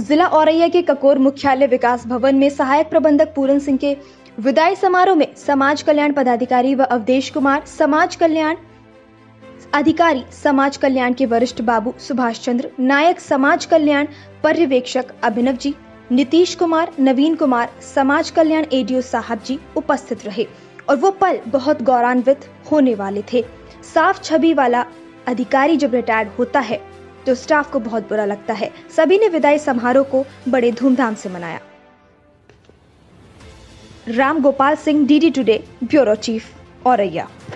जिला औरैया के ककोर मुख्यालय विकास भवन में सहायक प्रबंधक पूरन सिंह के विदाई समारोह में समाज कल्याण पदाधिकारी व अवधेश कुमार, समाज कल्याण अधिकारी, समाज कल्याण के वरिष्ठ बाबू सुभाष चंद्र नायक, समाज कल्याण पर्यवेक्षक अभिनव जी, नीतीश कुमार, नवीन कुमार, समाज कल्याण एडीओ साहब जी उपस्थित रहे और वो पल बहुत गौरवान्वित होने वाले थे। साफ छवि वाला अधिकारी जब रिटायर्ड होता है तो स्टाफ को बहुत बुरा लगता है। सभी ने विदाई समारोह को बड़े धूमधाम से मनाया। Ram Gopal Singh, DD Today, bureau chief, Auraiya.